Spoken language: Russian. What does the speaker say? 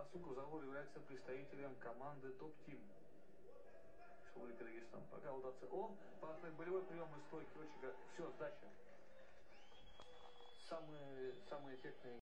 Асука Завор является представителем команды топ-тим Республики Дагестан. Пока удастся. О, болевой прием из стойки. Все, сдача. Самые эффектные